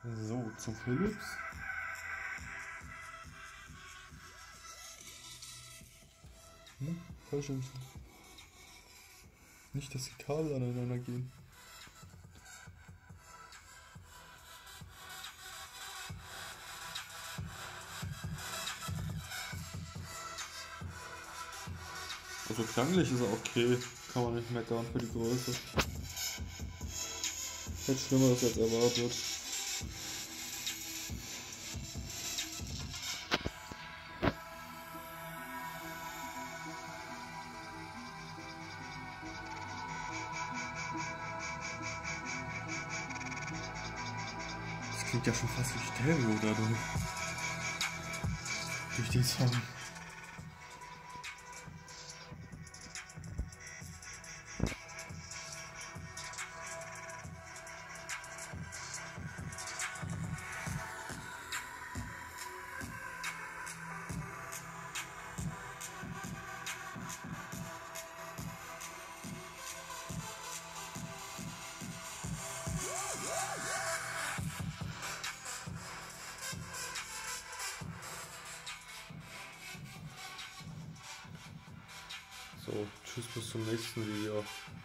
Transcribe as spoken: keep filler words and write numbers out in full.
So, zum Philips. Hm, falsch. Nicht, dass die Kabel aneinander gehen. Also klanglich ist er okay, kann man nicht meckern für die Größe. Hätte Schlimmeres als erwartet. Das klingt ja schon fast wie Stereo dadurch. Durch den Song. So, tschüss, bis zum nächsten Video.